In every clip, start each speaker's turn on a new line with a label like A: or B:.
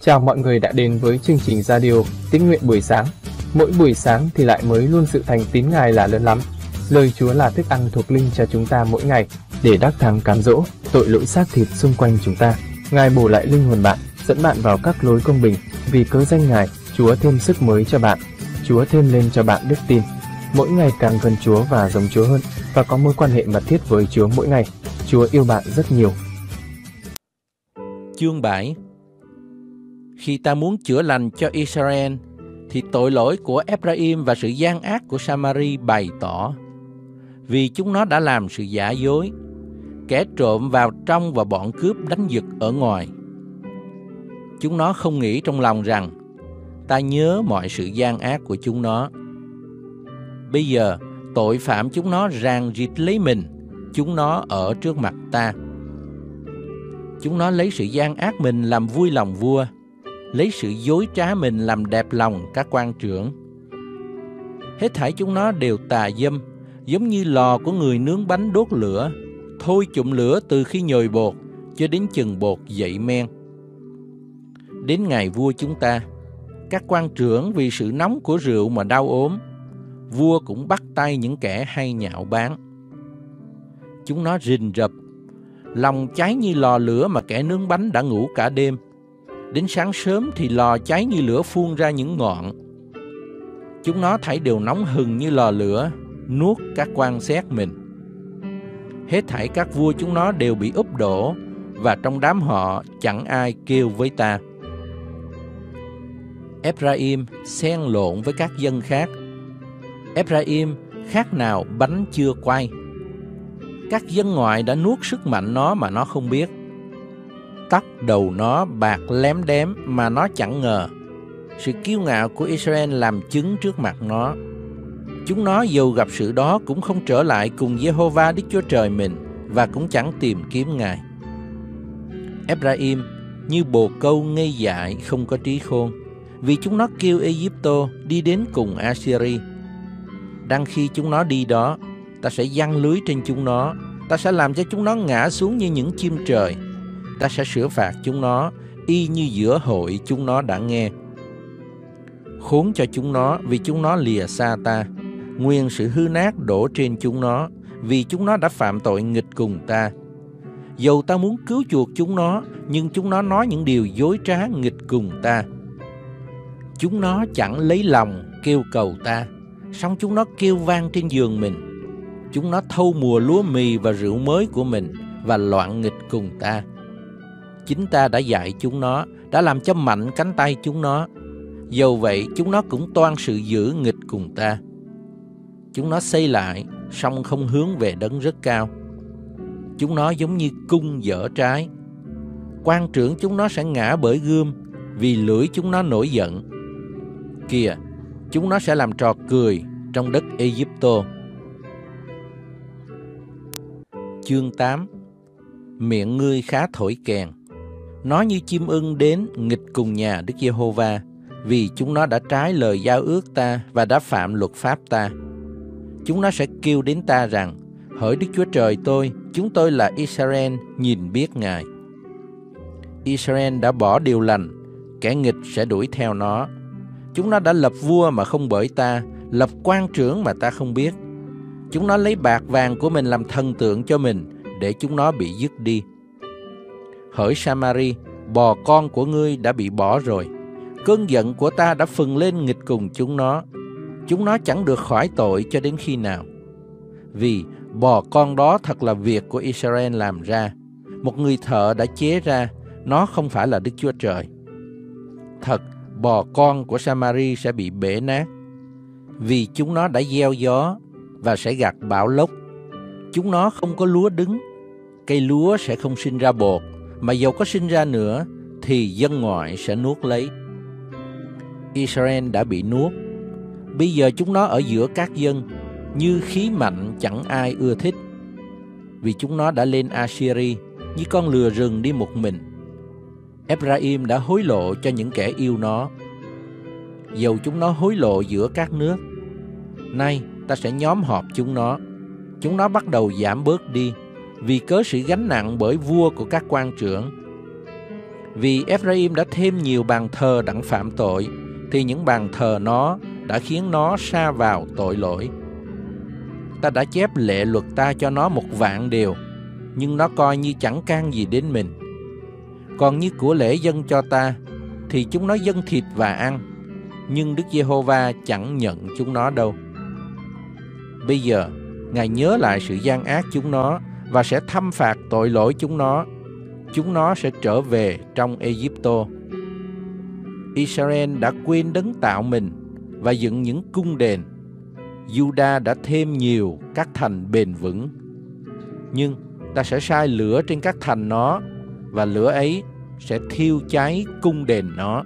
A: Chào mọi người đã đến với chương trình radio Tín nguyện buổi sáng. Mỗi buổi sáng thì lại mới luôn sự thành tín Ngài là lớn lắm. Lời Chúa là thức ăn thuộc linh cho chúng ta mỗi ngày để đắc thắng cám dỗ tội lỗi xác thịt xung quanh chúng ta. Ngài bổ lại linh hồn bạn, dẫn bạn vào các lối công bình. Vì cớ danh Ngài, Chúa thêm sức mới cho bạn. Chúa thêm lên cho bạn đức tin. Mỗi ngày càng gần Chúa và giống Chúa hơn, và có mối quan hệ mật thiết với Chúa mỗi ngày. Chúa yêu bạn rất nhiều.
B: Chương 7. Khi ta muốn chữa lành cho Israel, thì tội lỗi của Ephraim và sự gian ác của Samari bày tỏ. Vì chúng nó đã làm sự giả dối, kẻ trộm vào trong và bọn cướp đánh giật ở ngoài. Chúng nó không nghĩ trong lòng rằng, ta nhớ mọi sự gian ác của chúng nó. Bây giờ, tội phạm chúng nó ràng rịt lấy mình, chúng nó ở trước mặt ta. Chúng nó lấy sự gian ác mình làm vui lòng vua, lấy sự dối trá mình làm đẹp lòng các quan trưởng. Hết thảy chúng nó đều tà dâm, giống như lò của người nướng bánh đốt lửa, thôi chụm lửa từ khi nhồi bột cho đến chừng bột dậy men. Đến ngày vua chúng ta, các quan trưởng vì sự nóng của rượu mà đau ốm, vua cũng bắt tay những kẻ hay nhạo báng. Chúng nó rình rập, lòng cháy như lò lửa mà kẻ nướng bánh đã ngủ cả đêm. Đến sáng sớm thì lò cháy như lửa phun ra những ngọn. Chúng nó thảy đều nóng hừng như lò lửa, nuốt các quan xét mình. Hết thảy các vua chúng nó đều bị úp đổ, và trong đám họ chẳng ai kêu với ta. Ephraim xen lộn với các dân khác. Ephraim khác nào bánh chưa quay. Các dân ngoại đã nuốt sức mạnh nó mà nó không biết. Tóc đầu nó bạc lém đém mà nó chẳng ngờ. Sự kiêu ngạo của Israel làm chứng trước mặt nó. Chúng nó dầu gặp sự đó cũng không trở lại cùng Giê-hô-va Đức Chúa Trời mình, và cũng chẳng tìm kiếm Ngài. Ephraim như bồ câu ngây dại không có trí khôn, vì chúng nó kêu Ê-díp-tô đi đến cùng A-si-ri. Đang khi chúng nó đi đó, ta sẽ giăng lưới trên chúng nó, ta sẽ làm cho chúng nó ngã xuống như những chim trời. Ta sẽ sửa phạt chúng nó, y như giữa hội chúng nó đã nghe. Khốn cho chúng nó vì chúng nó lìa xa ta, nguyên sự hư nát đổ trên chúng nó, vì chúng nó đã phạm tội nghịch cùng ta. Dầu ta muốn cứu chuộc chúng nó, nhưng chúng nó nói những điều dối trá nghịch cùng ta. Chúng nó chẳng lấy lòng kêu cầu ta, song chúng nó kêu vang trên giường mình. Chúng nó thâu mùa lúa mì và rượu mới của mình, và loạn nghịch cùng ta. Chính ta đã dạy chúng nó, đã làm cho mạnh cánh tay chúng nó. Dầu vậy chúng nó cũng toan sự dữ nghịch cùng ta. Chúng nó xây lại, song không hướng về đấng rất cao. Chúng nó giống như cung dở trái. Quan trưởng chúng nó sẽ ngã bởi gươm, vì lưỡi chúng nó nổi giận. Kìa, chúng nó sẽ làm trò cười trong đất Ê-díp-tô. Chương 8. Miệng ngươi khá thổi kèn, nói như chim ưng đến nghịch cùng nhà Đức Giê-hô-va, vì chúng nó đã trái lời giao ước ta và đã phạm luật pháp ta. Chúng nó sẽ kêu đến ta rằng, hỡi Đức Chúa Trời tôi, chúng tôi là Israel, nhìn biết Ngài. Israel đã bỏ điều lành, kẻ nghịch sẽ đuổi theo nó. Chúng nó đã lập vua mà không bởi ta, lập quan trưởng mà ta không biết. Chúng nó lấy bạc vàng của mình làm thần tượng cho mình, để chúng nó bị dứt đi. Hỡi Samari, bò con của ngươi đã bị bỏ rồi. Cơn giận của ta đã phừng lên nghịch cùng chúng nó. Chúng nó chẳng được khỏi tội cho đến khi nào. Vì bò con đó thật là việc của Israel làm ra. Một người thợ đã chế ra, nó không phải là Đức Chúa Trời. Thật, bò con của Samari sẽ bị bể nát, vì chúng nó đã gieo gió và sẽ gặt bão lốc. Chúng nó không có lúa đứng, cây lúa sẽ không sinh ra bột, mà dầu có sinh ra nữa thì dân ngoại sẽ nuốt lấy. Israel đã bị nuốt, bây giờ chúng nó ở giữa các dân, như khí mạnh chẳng ai ưa thích. Vì chúng nó đã lên Assyri như con lừa rừng đi một mình. Ephraim đã hối lộ cho những kẻ yêu nó, dầu chúng nó hối lộ giữa các nước. Nay ta sẽ nhóm họp chúng nó bắt đầu giảm bớt đi, vì cớ sự gánh nặng bởi vua của các quan trưởng. Vì Ephraim đã thêm nhiều bàn thờ đặng phạm tội, thì những bàn thờ nó đã khiến nó sa vào tội lỗi. Ta đã chép lệ luật ta cho nó 1,000,000 điều, nhưng nó coi như chẳng can gì đến mình. Còn như của lễ dâng cho ta, thì chúng nó dâng thịt và ăn, nhưng Đức Giê-hô-va chẳng nhận chúng nó đâu. Bây giờ, Ngài nhớ lại sự gian ác chúng nó và sẽ thăm phạt tội lỗi chúng nó. Chúng nó sẽ trở về trong Ê-díp-tô. Israel đã quên đấng tạo mình và dựng những cung đền. Juda đã thêm nhiều các thành bền vững. Nhưng ta sẽ sai lửa trên các thành nó, và lửa ấy sẽ thiêu cháy cung đền nó.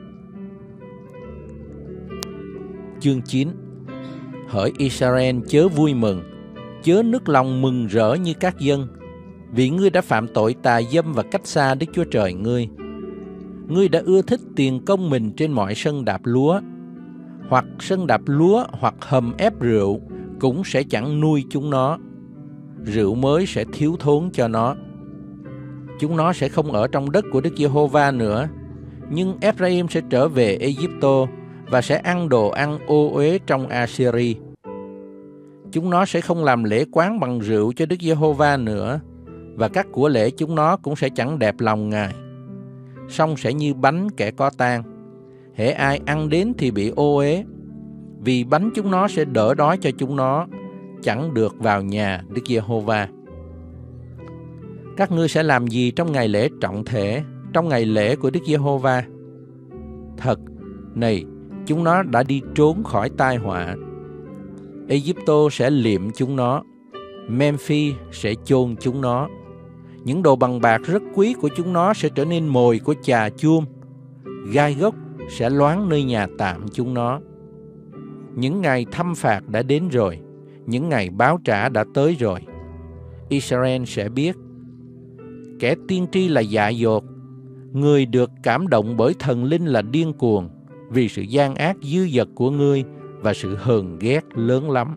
B: Chương 9. Hỡi Israel, chớ vui mừng, chớ nức lòng mừng rỡ như các dân, vì ngươi đã phạm tội tà dâm và cách xa Đức Chúa Trời ngươi. Ngươi đã ưa thích tiền công mình trên mọi sân đạp lúa, hoặc sân đạp lúa hoặc hầm ép rượu cũng sẽ chẳng nuôi chúng nó. Rượu mới sẽ thiếu thốn cho nó. Chúng nó sẽ không ở trong đất của Đức Giê-hô-va nữa, nhưng Ephraim sẽ trở về Ê-díp-tô và sẽ ăn đồ ăn ô uế trong Assyri. Chúng nó sẽ không làm lễ quán bằng rượu cho Đức Giê-hô-va nữa, và các của lễ chúng nó cũng sẽ chẳng đẹp lòng Ngài. Song sẽ như bánh kẻ có tang, hễ ai ăn đến thì bị ô uế, vì bánh chúng nó sẽ đỡ đói cho chúng nó, chẳng được vào nhà Đức Giê-hô-va. Các ngươi sẽ làm gì trong ngày lễ trọng thể, trong ngày lễ của Đức Giê-hô-va? Thật, này, chúng nó đã đi trốn khỏi tai họa. Ê-díp-tô sẽ liệm chúng nó, Memphi sẽ chôn chúng nó. Những đồ bằng bạc rất quý của chúng nó sẽ trở nên mồi của chà chuông. Gai gốc sẽ loáng nơi nhà tạm chúng nó. Những ngày thăm phạt đã đến rồi, những ngày báo trả đã tới rồi. Israel sẽ biết, kẻ tiên tri là dại dột, người được cảm động bởi thần linh là điên cuồng, vì sự gian ác dư dật của ngươi và sự hờn ghét lớn lắm.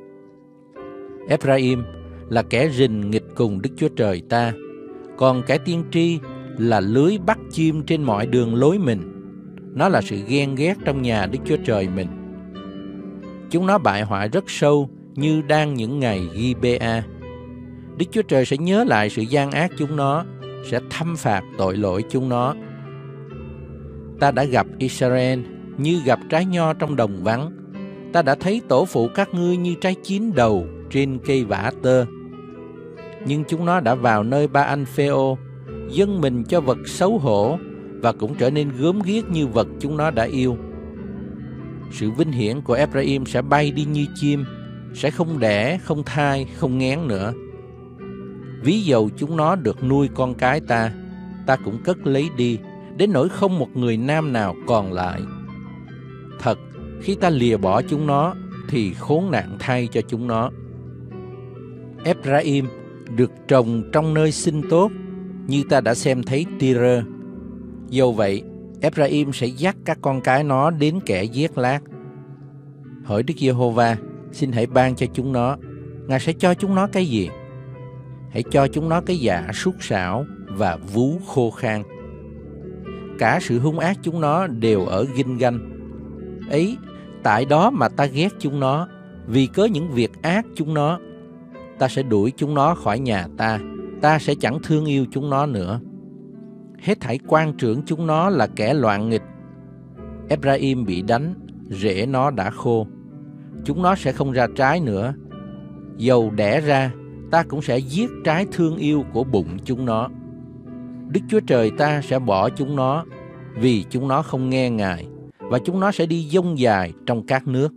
B: Ephraim là kẻ rình nghịch cùng Đức Chúa Trời ta, còn kẻ tiên tri là lưới bắt chim trên mọi đường lối mình. Nó là sự ghen ghét trong nhà Đức Chúa Trời mình. Chúng nó bại hoại rất sâu như đang những ngày Gibea. Đức Chúa Trời sẽ nhớ lại sự gian ác chúng nó, sẽ thăm phạt tội lỗi chúng nó. Ta đã gặp Israel như gặp trái nho trong đồng vắng. Ta đã thấy tổ phụ các ngươi như trái chín đầu trên cây vả tơ. Nhưng chúng nó đã vào nơi Ba-anh-phê-ô, dâng mình cho vật xấu hổ, và cũng trở nên gớm ghiếc như vật chúng nó đã yêu. Sự vinh hiển của Ephraim sẽ bay đi như chim, sẽ không đẻ, không thai, không nghén nữa. Ví dầu chúng nó được nuôi con cái ta, ta cũng cất lấy đi, đến nỗi không một người nam nào còn lại. Thật, khi ta lìa bỏ chúng nó, thì khốn nạn thay cho chúng nó. Ephraim được trồng trong nơi xinh tốt, như ta đã xem thấy Tyre. Dầu vậy, Ephraim sẽ dắt các con cái nó đến kẻ giết lát. Hỡi Đức Giê-hô-va, xin hãy ban cho chúng nó. Ngài sẽ cho chúng nó cái gì? Hãy cho chúng nó cái dạ sút sảo và vú khô khan. Cả sự hung ác chúng nó đều ở Ginh-ganh. Ấy, tại đó mà ta ghét chúng nó, vì cớ những việc ác chúng nó. Ta sẽ đuổi chúng nó khỏi nhà ta, ta sẽ chẳng thương yêu chúng nó nữa. Hết thảy quan trưởng chúng nó là kẻ loạn nghịch. Ephraim bị đánh, rễ nó đã khô. Chúng nó sẽ không ra trái nữa. Dầu đẻ ra, ta cũng sẽ giết trái thương yêu của bụng chúng nó. Đức Chúa Trời ta sẽ bỏ chúng nó, vì chúng nó không nghe Ngài, và chúng nó sẽ đi dông dài trong các nước.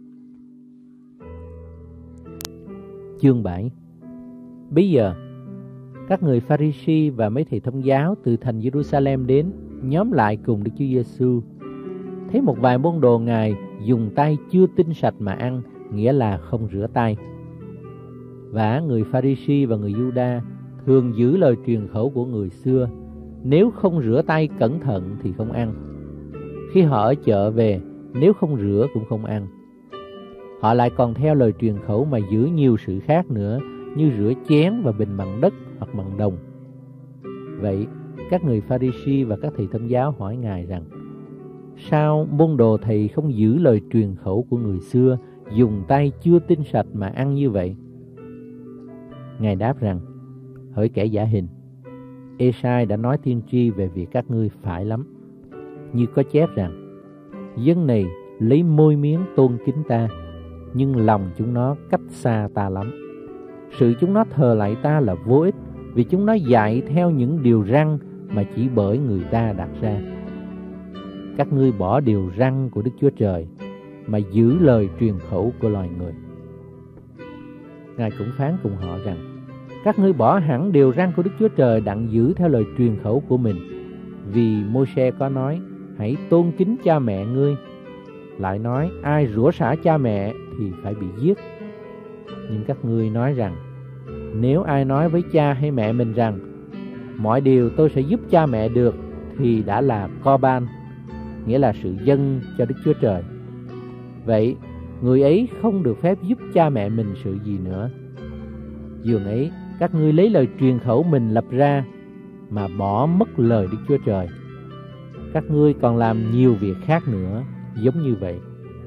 C: Chương 7. Bây giờ, các người Pha-ri-si và mấy thầy thông giáo từ thành Jerusalem đến, nhóm lại cùng Đức Chúa Giêsu. Thấy một vài môn đồ Ngài dùng tay chưa tinh sạch mà ăn, nghĩa là không rửa tay. Và người Pha-ri-si và người Giu-đa thường giữ lời truyền khẩu của người xưa, nếu không rửa tay cẩn thận thì không ăn. Khi họ ở chợ về, nếu không rửa cũng không ăn. Họ lại còn theo lời truyền khẩu mà giữ nhiều sự khác nữa, như rửa chén và bình bằng đất hoặc bằng đồng. Vậy, Các người Pha-ri-si và các thầy thông giáo hỏi Ngài rằng: sao môn đồ thầy không giữ lời truyền khẩu của người xưa, dùng tay chưa tinh sạch mà ăn như vậy? Ngài đáp rằng: hỡi kẻ giả hình, Ê-sai đã nói tiên tri về việc các ngươi phải lắm. Như có chép rằng: dân này lấy môi miếng tôn kính ta, nhưng lòng chúng nó cách xa ta lắm. Sự chúng nó thờ lại ta là vô ích, vì chúng nó dạy theo những điều răn mà chỉ bởi người ta đặt ra. Các ngươi bỏ điều răn của Đức Chúa Trời mà giữ lời truyền khẩu của loài người. Ngài cũng phán cùng họ rằng: các ngươi bỏ hẳn điều răn của Đức Chúa Trời đặng giữ theo lời truyền khẩu của mình. Vì Môi-se có nói: hãy tôn kính cha mẹ ngươi. Lại nói: ai rủa xả cha mẹ thì phải bị giết. Nhưng các ngươi nói rằng: nếu ai nói với cha hay mẹ mình rằng: mọi điều tôi sẽ giúp cha mẹ được, thì đã là Corban, nghĩa là sự dâng cho Đức Chúa Trời. Vậy người ấy không được phép giúp cha mẹ mình sự gì nữa. Dường ấy, các ngươi lấy lời truyền khẩu mình lập ra mà bỏ mất lời Đức Chúa Trời. Các ngươi còn làm nhiều việc khác nữa giống như vậy.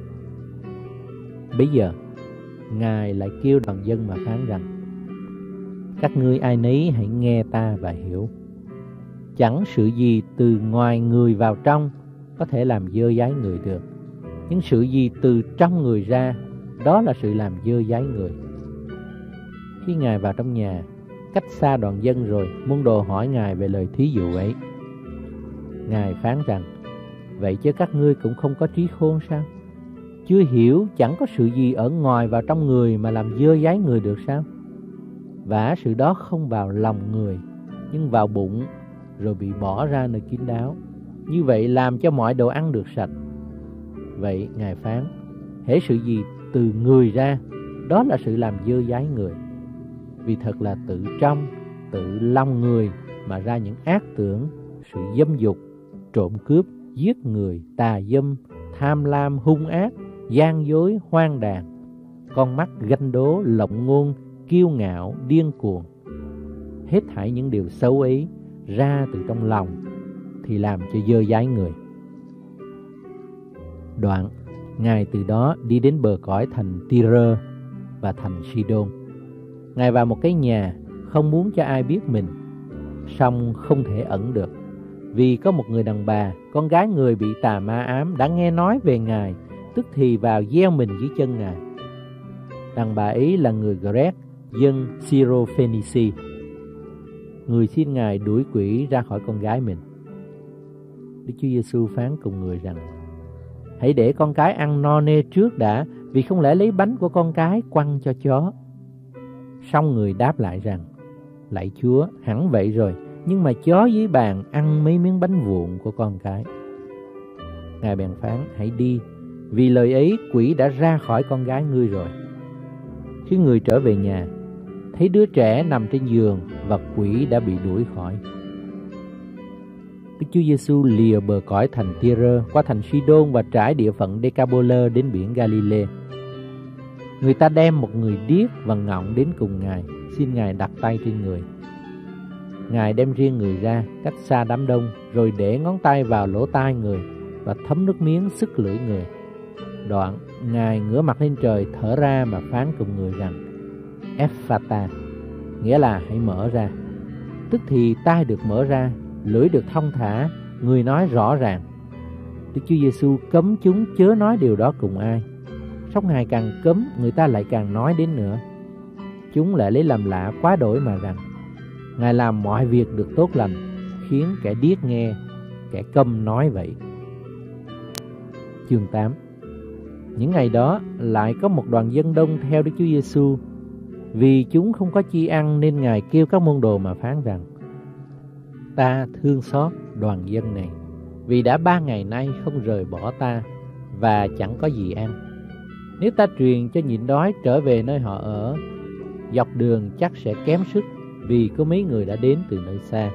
C: Bây giờ Ngài lại kêu đoàn dân mà phán rằng: các ngươi ai nấy hãy nghe ta và hiểu. Chẳng sự gì từ ngoài người vào trong có thể làm dơ dáy người được, nhưng sự gì từ trong người ra, đó là sự làm dơ dáy người. Khi Ngài vào trong nhà, cách xa đoàn dân rồi, môn đồ hỏi Ngài về lời thí dụ ấy. Ngài phán rằng: vậy chứ các ngươi cũng không có trí khôn sao? Chưa hiểu chẳng có sự gì ở ngoài vào trong người mà làm dơ dáy người được sao? Vả sự đó không vào lòng người, nhưng vào bụng, rồi bị bỏ ra nơi kín đáo. Như vậy làm cho mọi đồ ăn được sạch. Vậy Ngài phán: hễ sự gì từ người ra, đó là sự làm dơ dáy người. Vì thật là tự trong, tự lòng người mà ra những ác tưởng, sự dâm dục, trộm cướp, giết người, tà dâm, tham lam, hung ác, gian dối, hoang đàn, con mắt ganh đố, lộng ngôn, kiêu ngạo, điên cuồng. Hết thảy những điều xấu ấy ra từ trong lòng thì làm cho dơ dáy người. Đoạn, Ngài từ đó đi đến bờ cõi thành Ty-rơ và thành Si-đôn. Ngài vào một cái nhà, không muốn cho ai biết mình, song không thể ẩn được, vì có một người đàn bà, con gái người bị tà ma ám, đã nghe nói về Ngài, tức thì vào gieo mình dưới chân Ngài. Đàn bà ấy là người Gret, dân Syro-Phoenici. Người xin Ngài đuổi quỷ ra khỏi con gái mình. Đức Chúa Giêsu phán cùng người rằng: hãy để con cái ăn no nê trước đã, vì không lẽ lấy bánh của con cái quăng cho chó. Song người đáp lại rằng: lạy Chúa, hẳn vậy rồi, nhưng mà chó dưới bàn ăn mấy miếng bánh vụn của con cái. Ngài bèn phán: hãy đi, vì lời ấy quỷ đã ra khỏi con gái ngươi rồi. Khi người trở về nhà, thấy đứa trẻ nằm trên giường và quỷ đã bị đuổi khỏi. Đức Chúa Giêsu lìa bờ cõi thành Ty-rơ, qua thành Si-đôn và trải địa phận Đê-ca-bô-lơ đến biển Ga-li-lê. Người ta đem một người điếc và ngọng đến cùng Ngài, xin Ngài đặt tay trên người. Ngài đem riêng người ra, cách xa đám đông, rồi để ngón tay vào lỗ tai người và thấm nước miếng sức lưỡi người. Đoạn, Ngài ngửa mặt lên trời thở ra mà phán cùng người rằng: Eph-pha-ta, nghĩa là hãy mở ra. Tức thì tai được mở ra, lưỡi được thông thả, người nói rõ ràng. Đức Chúa Giêsu cấm chúng chớ nói điều đó cùng ai. Song Ngài càng cấm, người ta lại càng nói đến nữa. Chúng lại lấy làm lạ quá đổi mà rằng: Ngài làm mọi việc được tốt lành, khiến kẻ điếc nghe, kẻ câm nói vậy. Chương 8. Những ngày đó lại có một đoàn dân đông theo Đức Chúa Giêsu. Vì chúng không có chi ăn nên Ngài kêu các môn đồ mà phán rằng: Ta thương xót đoàn dân này, vì đã 3 ngày nay không rời bỏ ta và chẳng có gì ăn. Nếu ta truyền cho nhịn đói trở về nơi họ ở, dọc đường chắc sẽ kém sức, vì có mấy người đã đến từ nơi xa.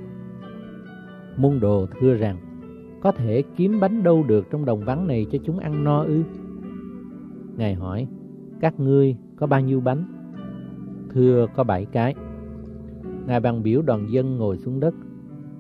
C: Môn đồ thưa rằng: Có thể kiếm bánh đâu được trong đồng vắng này cho chúng ăn no ư? Ngài hỏi: Các ngươi có bao nhiêu bánh? Thưa có 7 cái. Ngài bèn biểu đoàn dân ngồi xuống đất.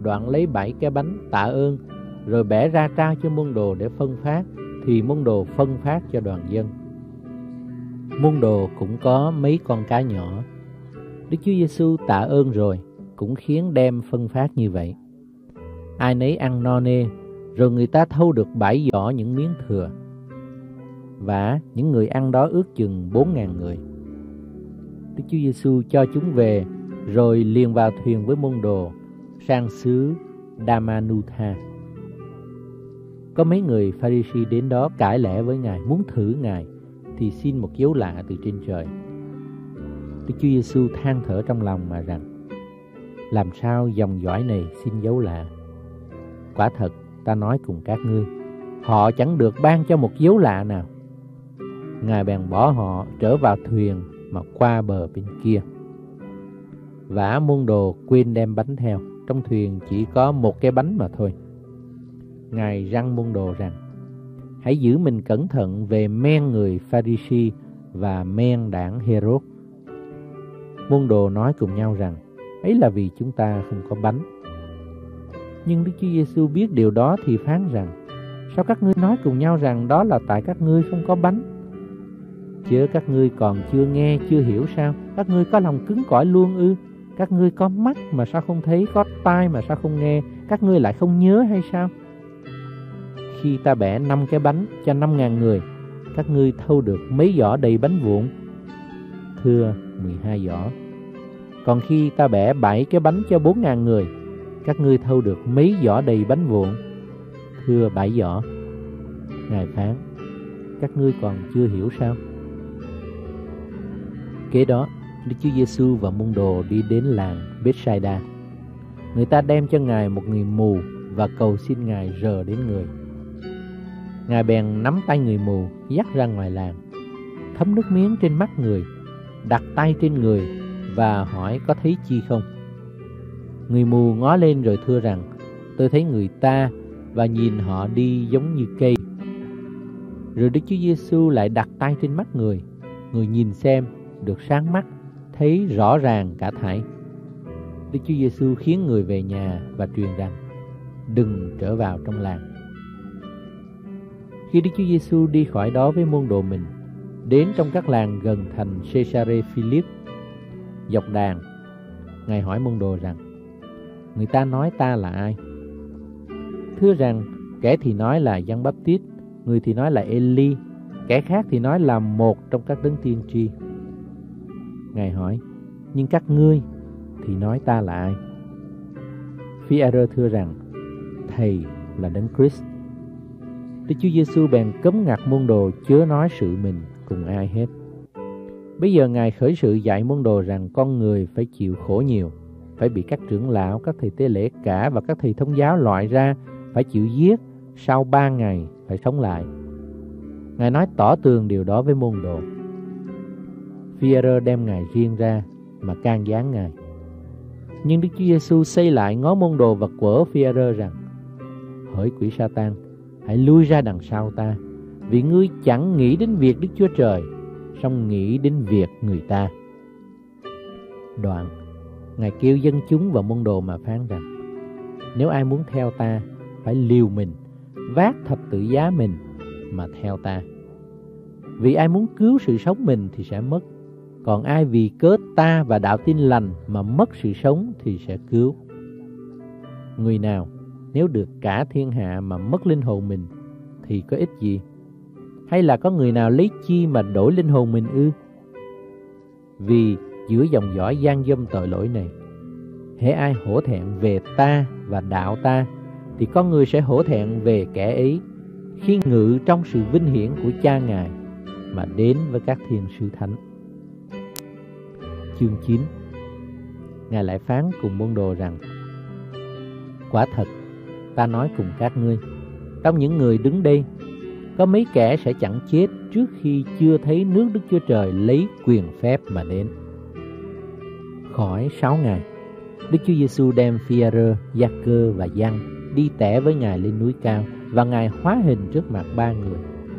C: đoạn lấy 7 cái bánh tạ ơn, rồi bẻ ra trao cho môn đồ để phân phát, thì môn đồ phân phát cho đoàn dân. Môn đồ cũng có mấy con cá nhỏ. Đức Chúa Giêsu tạ ơn rồi cũng khiến đem phân phát như vậy. Ai nấy ăn no nê, rồi người ta thâu được 7 giỏ những miếng thừa. Và những người ăn đó ước chừng 4.000 người. Đức Chúa Giêsu cho chúng về, rồi liền vào thuyền với môn đồ sang xứ Damanutha. Có mấy người Pha-ri-si đến đó cãi lẽ với Ngài, muốn thử Ngài, thì xin một dấu lạ từ trên trời. Đức Chúa Giêsu than thở trong lòng mà rằng: làm sao dòng dõi này xin dấu lạ? Quả thật ta nói cùng các ngươi, họ chẳng được ban cho một dấu lạ nào. Ngài bèn bỏ họ trở vào thuyền mà qua bờ bên kia. Vả môn đồ quên đem bánh theo, trong thuyền chỉ có một cái bánh mà thôi. Ngài răn môn đồ rằng: hãy giữ mình cẩn thận về men người Pha-ri-si và men đảng Hê-rốt. Môn đồ nói cùng nhau rằng: ấy là vì chúng ta không có bánh. Nhưng Đức Chúa Giêsu biết điều đó thì phán rằng: sao các ngươi nói cùng nhau rằng đó là tại các ngươi không có bánh? Chớ các ngươi còn chưa nghe, chưa hiểu sao? Các ngươi có lòng cứng cỏi luôn ư? Các ngươi có mắt mà sao không thấy, có tai mà sao không nghe? Các ngươi lại không nhớ hay sao? Khi ta bẻ 5 cái bánh cho 5.000 người, các ngươi thâu được mấy giỏ đầy bánh vụn? Thưa, 12 giỏ. Còn khi ta bẻ 7 cái bánh cho 4.000 người, các ngươi thâu được mấy giỏ đầy bánh vụn? Thưa, 7 giỏ. Ngài phán: các ngươi còn chưa hiểu sao? Kế đó, Đức Chúa Giêsu và môn đồ đi đến làng Bethsaida. Người ta đem cho Ngài một người mù và cầu xin Ngài rờ đến người. Ngài bèn nắm tay người mù, dắt ra ngoài làng, thấm nước miếng trên mắt người, đặt tay trên người và hỏi có thấy chi không. Người mù ngó lên rồi thưa rằng: tôi thấy người ta và nhìn họ đi giống như cây. Rồi Đức Chúa Giêsu lại đặt tay trên mắt người. Người nhìn xem, được sáng mắt, thấy rõ ràng cả thảy. Đức Chúa Giêsu khiến người về nhà và truyền rằng: đừng trở vào trong làng. Khi Đức Chúa Giêsu đi khỏi đó với môn đồ mình, đến trong các làng gần thành Caesarea-Philip, dọc đàn, Ngài hỏi môn đồ rằng: người ta nói ta là ai? Thưa rằng, kẻ thì nói là Giăng Báp-tít, người thì nói là Ê-li, kẻ khác thì nói là một trong các đấng tiên tri. Ngài hỏi: nhưng các ngươi thì nói ta là ai? Phi-a-rơ thưa rằng: thầy là đấng Christ. Đức Chúa Giêsu bèn cấm ngặt môn đồ chớ nói sự mình cùng ai hết. Bây giờ Ngài khởi sự dạy môn đồ rằng con người phải chịu khổ nhiều, phải bị các trưởng lão, các thầy tế lễ cả và các thầy thông giáo loại ra, phải chịu giết, sau 3 ngày phải sống lại. Ngài nói tỏ tường điều đó với môn đồ. Phi-a-rơ đem Ngài riêng ra mà can gián Ngài. Nhưng Đức Chúa Giêsu xây lại ngó môn đồ và quở Phi-a-rơ rằng: hỡi quỷ Sa-tan, hãy lui ra đằng sau ta, vì ngươi chẳng nghĩ đến việc Đức Chúa Trời, song nghĩ đến việc người ta. Đoạn, Ngài kêu dân chúng và môn đồ mà phán rằng: nếu ai muốn theo ta, phải liều mình, vác thập tự giá mình mà theo ta. Vì ai muốn cứu sự sống mình thì sẽ mất, còn ai vì cớ ta và đạo tin lành mà mất sự sống thì sẽ cứu. Người nào nếu được cả thiên hạ mà mất linh hồn mình thì có ích gì? Hay là có người nào lấy chi mà đổi linh hồn mình ư? Vì giữa dòng dõi gian dâm tội lỗi này, hễ ai hổ thẹn về ta và đạo ta, thì con người sẽ hổ thẹn về kẻ ấy khi ngự trong sự vinh hiển của Cha Ngài mà đến với các thiên sứ thánh. Chương 9. Ngài lại phán cùng môn đồ rằng: quả thật, ta nói cùng các ngươi, trong những người đứng đây, có mấy kẻ sẽ chẳng chết trước khi chưa thấy nước Đức Chúa Trời lấy quyền phép mà đến. Khỏi 6 ngày, Đức Chúa Giêsu đem Phi-a-rơ, Gia-cơ và Giăng đi tẻ với Ngài lên núi cao, và Ngài hóa hình trước mặt 3 người.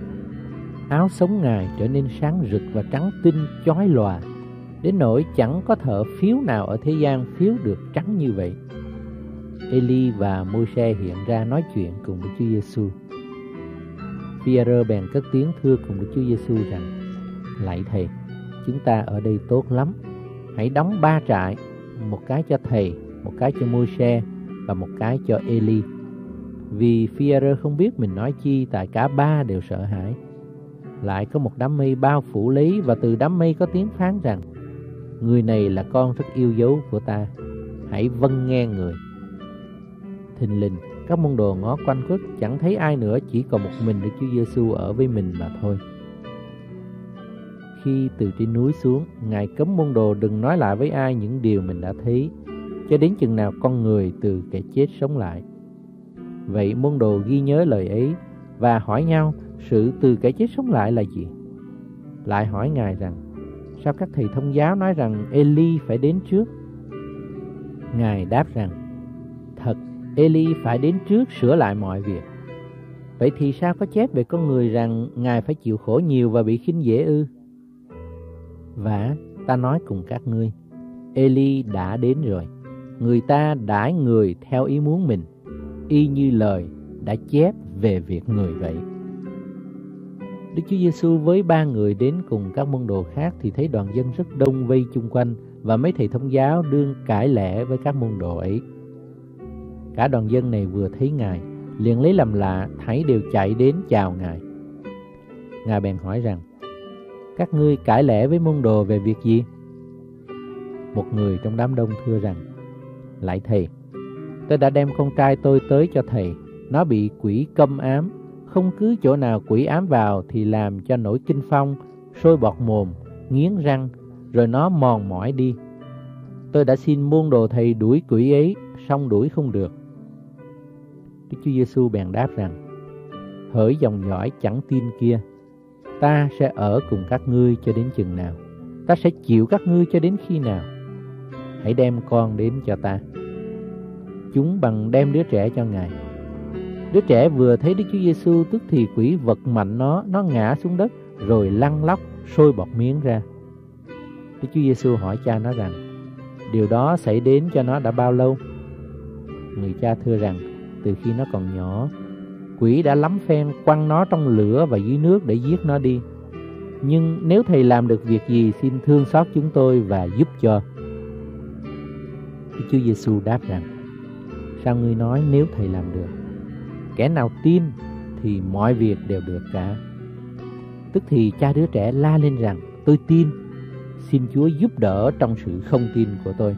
C: Áo sống Ngài trở nên sáng rực và trắng tinh chói lòa, đến nỗi chẳng có thợ phiếu nào ở thế gian phiếu được trắng như vậy. Eli và Môi-se hiện ra nói chuyện cùng với Chúa Giêsu. Phi-e-rơ bèn cất tiếng thưa cùng với Chúa Giêsu rằng: Lạy Thầy, chúng ta ở đây tốt lắm. Hãy đóng 3 trại, một cái cho Thầy, một cái cho Môi-se và một cái cho Eli. Vì Phi-e-rơ không biết mình nói chi, tại cả ba đều sợ hãi. Lại có một đám mây bao phủ lấy, và từ đám mây có tiếng phán rằng: Người này là con rất yêu dấu của ta, hãy vâng nghe người. Thình lình, các môn đồ ngó quanh quất, chẳng thấy ai nữa, chỉ còn một mình Đức Chúa Giêsu ở với mình mà thôi. Khi từ trên núi xuống, Ngài cấm môn đồ đừng nói lại với ai những điều mình đã thấy, cho đến chừng nào con người từ kẻ chết sống lại. Vậy môn đồ ghi nhớ lời ấy và hỏi nhau sự từ kẻ chết sống lại là gì. Lại hỏi Ngài rằng: Sao các thầy thông giáo nói rằng Eli phải đến trước? Ngài đáp rằng: Thật, Eli phải đến trước sửa lại mọi việc. Vậy thì sao có chép về con người rằng Ngài phải chịu khổ nhiều và bị khinh dễ ư? Vả, ta nói cùng các ngươi, Eli đã đến rồi. Người ta đãi người theo ý muốn mình, y như lời đã chép về việc người vậy. Đức Chúa Giêsu với 3 người đến cùng các môn đồ khác thì thấy đoàn dân rất đông vây chung quanh, và mấy thầy thông giáo đương cãi lẽ với các môn đồ ấy. Cả đoàn dân này vừa thấy Ngài, liền lấy làm lạ, thảy đều chạy đến chào Ngài. Ngài bèn hỏi rằng: Các ngươi cãi lẽ với môn đồ về việc gì? Một người trong đám đông thưa rằng: Lạy Thầy, tôi đã đem con trai tôi tới cho Thầy. Nó bị quỷ câm ám, không cứ chỗ nào quỷ ám vào thì làm cho nổi kinh phong, sôi bọt mồm, nghiến răng, rồi nó mòn mỏi đi. Tôi đã xin môn đồ Thầy đuổi quỷ ấy, song đuổi không được. Đức Chúa Giêsu bèn đáp rằng: Hỡi dòng dõi chẳng tin kia, ta sẽ ở cùng các ngươi cho đến chừng nào? Ta sẽ chịu các ngươi cho đến khi nào? Hãy đem con đến cho ta. Chúng bằng đem đứa trẻ cho Ngài. Đứa trẻ vừa thấy Đức Chúa Giêsu, tức thì quỷ vật mạnh nó ngã xuống đất, rồi lăn lóc, sôi bọt miếng ra. Đức Chúa Giêsu hỏi cha nó rằng: Điều đó xảy đến cho nó đã bao lâu? Người cha thưa rằng: Từ khi nó còn nhỏ. Quỷ đã lắm phen quăng nó trong lửa và dưới nước để giết nó đi. Nhưng nếu Thầy làm được việc gì, xin thương xót chúng tôi và giúp cho. Đức Chúa Giêsu đáp rằng: Sao ngươi nói nếu Thầy làm được? Kẻ nào tin thì mọi việc đều được cả. Tức thì cha đứa trẻ la lên rằng: Tôi tin, xin Chúa giúp đỡ trong sự không tin của tôi.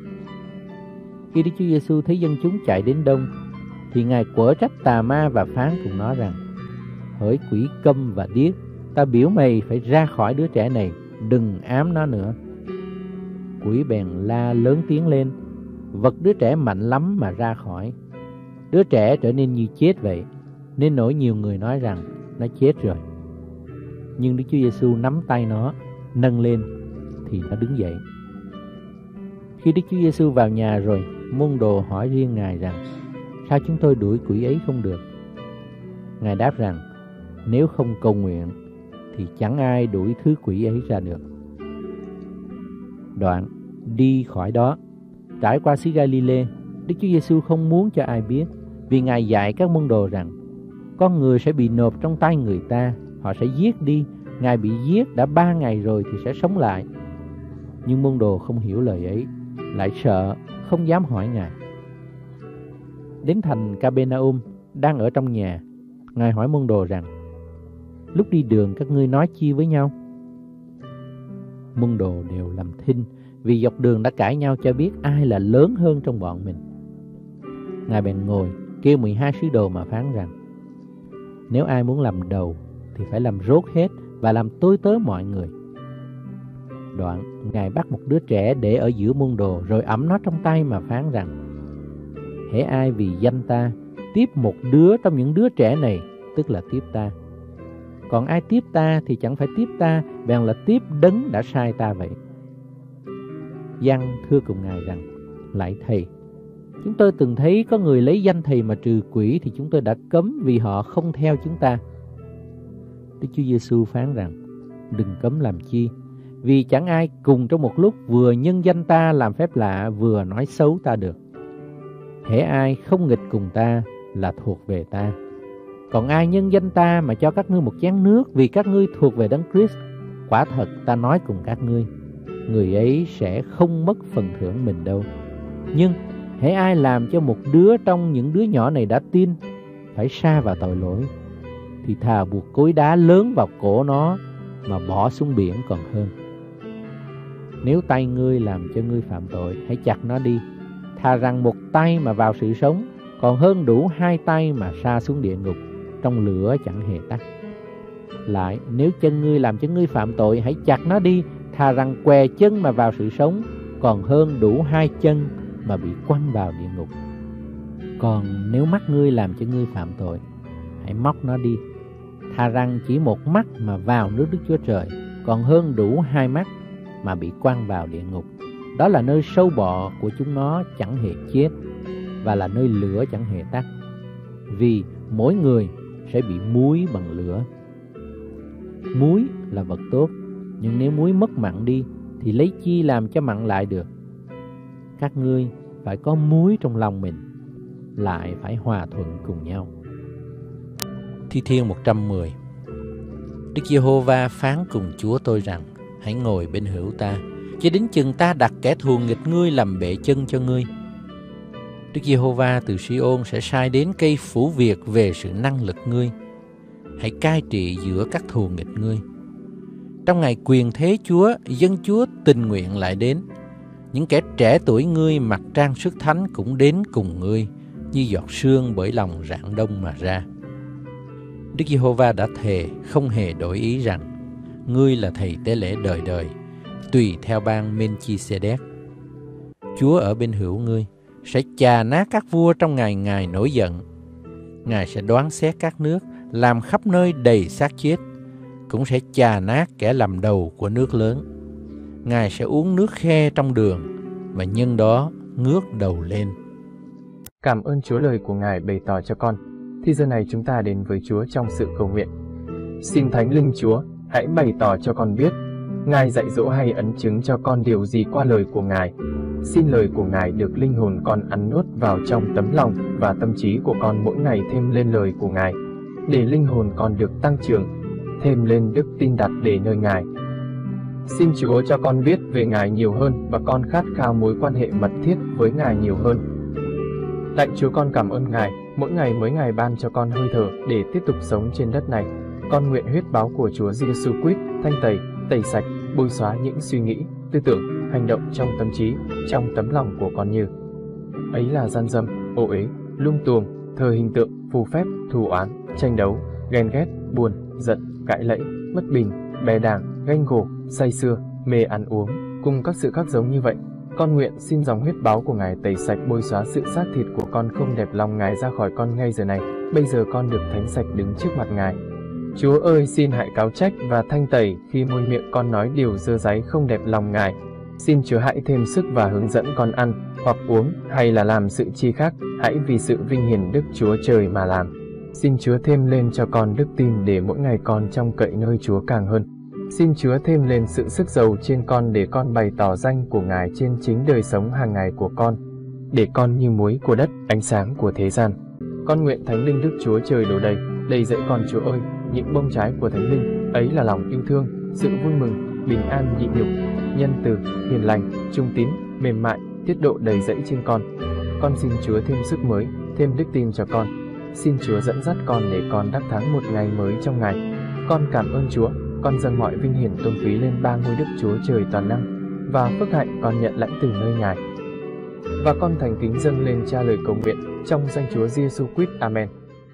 C: Khi Đức Chúa Giêsu thấy dân chúng chạy đến đông, thì Ngài quở trách tà ma và phán cùng nó rằng: Hỡi quỷ câm và điếc, ta biểu mày phải ra khỏi đứa trẻ này, đừng ám nó nữa. Quỷ bèn la lớn tiếng lên, vật đứa trẻ mạnh lắm mà ra khỏi. Đứa trẻ trở nên như chết vậy, nên nỗi nhiều người nói rằng nó chết rồi. Nhưng Đức Chúa Giêsu nắm tay nó, nâng lên, thì nó đứng dậy. Khi Đức Chúa Giêsu vào nhà rồi, môn đồ hỏi riêng Ngài rằng: Sao chúng tôi đuổi quỷ ấy không được? Ngài đáp rằng: Nếu không cầu nguyện thì chẳng ai đuổi thứ quỷ ấy ra được. Đoạn đi khỏi đó, trải qua xứ Ga-li-lê, Đức Chúa Giêsu không muốn cho ai biết, vì Ngài dạy các môn đồ rằng: Con người sẽ bị nộp trong tay người ta, họ sẽ giết đi. Ngài bị giết đã 3 ngày rồi thì sẽ sống lại. Nhưng môn đồ không hiểu lời ấy, lại sợ, không dám hỏi Ngài. Đến thành Ca-bê-na-um, đang ở trong nhà, Ngài hỏi môn đồ rằng: Lúc đi đường các ngươi nói chi với nhau? Môn đồ đều làm thinh, vì dọc đường đã cãi nhau cho biết ai là lớn hơn trong bọn mình. Ngài bèn ngồi, kêu 12 sứ đồ mà phán rằng: Nếu ai muốn làm đầu thì phải làm rốt hết và làm tôi tớ mọi người. Đoạn Ngài bắt một đứa trẻ để ở giữa môn đồ, rồi ẵm nó trong tay mà phán rằng: Hễ ai vì danh ta tiếp một đứa trong những đứa trẻ này, tức là tiếp ta. Còn ai tiếp ta thì chẳng phải tiếp ta, bèn là tiếp đấng đã sai ta vậy. Giăng thưa cùng Ngài rằng: Lạy Thầy, chúng tôi từng thấy có người lấy danh Thầy mà trừ quỷ, thì chúng tôi đã cấm vì họ không theo chúng ta. Đức Chúa Giêsu phán rằng: Đừng cấm làm chi, vì chẳng ai cùng trong một lúc vừa nhân danh ta làm phép lạ, vừa nói xấu ta được. hễ ai không nghịch cùng ta là thuộc về ta. Còn ai nhân danh ta mà cho các ngươi một chén nước vì các ngươi thuộc về Đấng Christ, quả thật ta nói cùng các ngươi, người ấy sẽ không mất phần thưởng mình đâu. Nhưng hễ ai làm cho một đứa trong những đứa nhỏ này đã tin phải sa vào tội lỗi, thì thà buộc cối đá lớn vào cổ nó mà bỏ xuống biển còn hơn. Nếu tay ngươi làm cho ngươi phạm tội, hãy chặt nó đi. Thà rằng một tay mà vào sự sống, còn hơn đủ 2 tay mà sa xuống địa ngục, trong lửa chẳng hề tắt. Lại, nếu chân ngươi làm cho ngươi phạm tội, hãy chặt nó đi. Thà rằng què chân mà vào sự sống, còn hơn đủ 2 chân mà bị quăng vào địa ngục. Còn nếu mắt ngươi làm cho ngươi phạm tội, hãy móc nó đi. Thà rằng chỉ một mắt mà vào nước Đức Chúa Trời, còn hơn đủ 2 mắt mà bị quăng vào địa ngục. Đó là nơi sâu bọ của chúng nó chẳng hề chết, và là nơi lửa chẳng hề tắt. Vì mỗi người sẽ bị muối bằng lửa. Muối là vật tốt, nhưng nếu muối mất mặn đi thì lấy chi làm cho mặn lại được? Các ngươi phải có muối trong lòng mình, lại phải hòa thuận cùng nhau.
B: Thi Thiên 110. Đức Giê-hô-va phán cùng Chúa tôi rằng: hãy ngồi bên hữu ta, cho đến chừng ta đặt kẻ thù nghịch ngươi làm bệ chân cho ngươi. Đức Giê-hô-va từ Si-ôn sẽ sai đến cây phủ việc về sự năng lực ngươi. Hãy cai trị giữa các thù nghịch ngươi. Trong ngày quyền thế Chúa, dân Chúa tình nguyện lại đến. Những kẻ trẻ tuổi ngươi mặc trang sức thánh cũng đến cùng ngươi, như giọt sương bởi lòng rạng đông mà ra. Đức Giê-hô-va đã thề không hề đổi ý rằng: ngươi là thầy tế lễ đời đời, tùy theo ban Men-chi-sê-đét. Chúa ở bên hữu ngươi, sẽ chà nát các vua trong ngày Ngài nổi giận. Ngài sẽ đoán xét các nước, làm khắp nơi đầy xác chết, cũng sẽ chà nát kẻ làm đầu của nước lớn. Ngài sẽ uống nước khe trong đường, và nhân đó ngước đầu lên.
A: Cảm ơn Chúa lời của Ngài bày tỏ cho con. Thì giờ này chúng ta đến với Chúa trong sự cầu nguyện. Xin Thánh Linh Chúa, hãy bày tỏ cho con biết, Ngài dạy dỗ hay ấn chứng cho con điều gì qua lời của Ngài. Xin lời của Ngài được linh hồn con ăn nuốt vào trong tấm lòng và tâm trí của con mỗi ngày thêm lên lời của Ngài, để linh hồn con được tăng trưởng, thêm lên đức tin đặt để nơi Ngài. Xin Chúa cho con biết về Ngài nhiều hơn và con khát khao mối quan hệ mật thiết với Ngài nhiều hơn. Lạy Chúa, con cảm ơn Ngài, mỗi ngày Ngài ban cho con hơi thở để tiếp tục sống trên đất này. Con nguyện huyết báo của Chúa Giêsu Christ thanh tẩy sạch, bôi xóa những suy nghĩ, tư tưởng, hành động trong tâm trí, trong tấm lòng của con như ấy là gian dâm, ô uế, lung tuồng, thờ hình tượng, phù phép, thù oán, tranh đấu, ghen ghét, buồn, giận, cãi lẫy, bất bình, bè đảng, ganh gổ, say sưa, mê ăn uống, cùng các sự khác giống như vậy. Con nguyện xin dòng huyết báo của Ngài tẩy sạch, bôi xóa sự xác thịt của con không đẹp lòng Ngài ra khỏi con ngay giờ này. Bây giờ con được thánh sạch đứng trước mặt Ngài. Chúa ơi, xin hãy cáo trách và thanh tẩy khi môi miệng con nói điều dơ dáy không đẹp lòng Ngài. Xin Chúa hãy thêm sức và hướng dẫn con ăn, hoặc uống, hay là làm sự chi khác, hãy vì sự vinh hiển Đức Chúa Trời mà làm. Xin Chúa thêm lên cho con đức tin để mỗi ngày con trông cậy nơi Chúa càng hơn. Xin Chúa thêm lên sự sức giàu trên con để con bày tỏ danh của Ngài trên chính đời sống hàng ngày của con, để con như muối của đất, ánh sáng của thế gian. Con nguyện Thánh Linh Đức Chúa Trời đổ đầy dẫy con. Chúa ơi, những bông trái của Thánh Linh ấy là lòng yêu thương, sự vui mừng, bình an, nhịn nhục, nhân từ, hiền lành, trung tín, mềm mại, tiết độ đầy dẫy trên con. Con xin Chúa thêm sức mới, thêm đức tin cho con. Xin Chúa dẫn dắt con để con đắc thắng một ngày mới trong Ngài. Con cảm ơn Chúa. Con dâng mọi vinh hiển tôn quý lên ba ngôi Đức Chúa Trời toàn năng, và phước hạnh con nhận lãnh từ nơi Ngài. Và con thành kính dâng lên Cha lời cầu nguyện trong danh Chúa Giêsu Christ. Amen.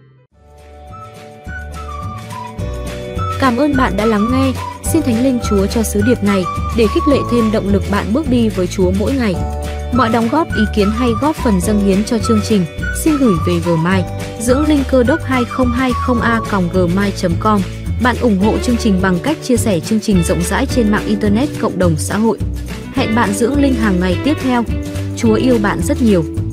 D: Cảm ơn bạn đã lắng nghe. Xin Thánh Linh Chúa cho sứ điệp này để khích lệ thêm động lực bạn bước đi với Chúa mỗi ngày. Mọi đóng góp, ý kiến hay góp phần dâng hiến cho chương trình xin gửi về Gmail dưỡng linh cơ đốc 2020a@gmail.com. Bạn ủng hộ chương trình bằng cách chia sẻ chương trình rộng rãi trên mạng Internet, cộng đồng xã hội. Hẹn bạn dưỡng linh hàng ngày tiếp theo. Chúa yêu bạn rất nhiều.